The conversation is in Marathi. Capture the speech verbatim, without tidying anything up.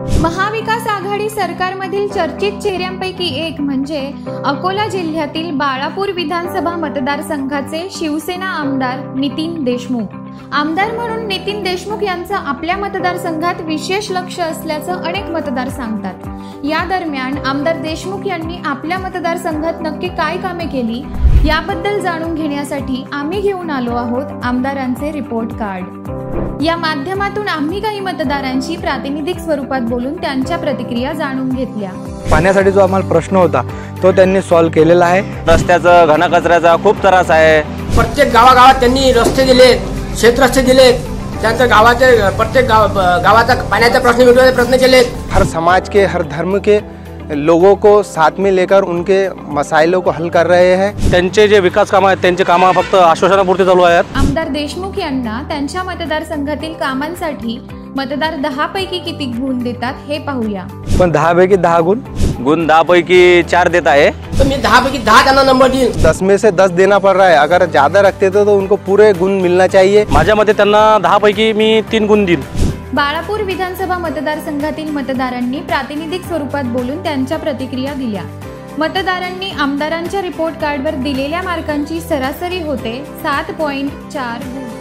महाविकास आघाडी सरकारमधील चर्चित चेहऱ्यांपैकी एक म्हणजे अकोला जिल्ह्यातील बाळापूर विधानसभा मतदारसंघाचे शिवसेना आमदार नितीन देशमुख। आमदार म्हणून नितीन देशमुख यांचं आपल्या मतदारसंघात विशेष लक्ष असल्याचं अनेक मतदार सांगतात। या दरम्यान आमदार देशमुख यांनी आपल्या मतदारसंघात नक्की काय कामे केली याबद्दल जाणून घेण्यासाठी आम्ही घेऊन आलो आहोत आमदारांचे रिपोर्ट कार्ड। या माध्यमातून आम्ही काही मतदारांशी प्रातिनिधिक स्वरूपात बोलून त्यांच्या प्रतिक्रिया जाणून घेतल्या। पाण्यासाठी जो आम्हाला प्रश्न होता तो त्यांनी सॉल्व केलेला आहे। रस्त्याचा घनकचऱ्याचा खूप त्रास आहे। प्रत्येक गावागावात त्यांनी रस्ते दिले, शेतरस्ते दिले, त्यांच्या गावाचे प्रत्येक गाव गावाचा पाण्याचा प्रश्न मिटवण्याचे प्रयत्न केले। हर समाज के हर धर्म के लोगों को साथ में लेकर उनके मसाइलों को हल कर रहे हैं। त्यांचे जे विकास कामं आहेत त्यांचे कामं फक्त आश्वासनापुरते चालू आहेत। आमदार देशमुख यांना त्यांच्या मतदारसंघातील कामांसाठी मतदार दहा पैकी किती गुण देतात हे पाहूया। पण दहा पैकी दहा गुण गुण दहा पैकी चार देत आहे। तो मी दहा पैकी दहा त्यांना नंबर देईन। दस में से दस देना पड़ रहा है। अगर ज्यादा रखते तो, तो उनको पूरे गुण मिलना चाहिए। माझ्या मते त्यांना दहा पैकी मी तीन गुण देईन। बाळापूर विधानसभा मतदारसंघातील मतदारांनी प्रातिनिधिक स्वरूपात बोलून त्यांच्या प्रतिक्रिया दिल्या। मतदारांनी आमदारांच्या रिपोर्ट कार्डवर दिलेल्या मार्कांची सरासरी होते सात पॉइंट चार गुण।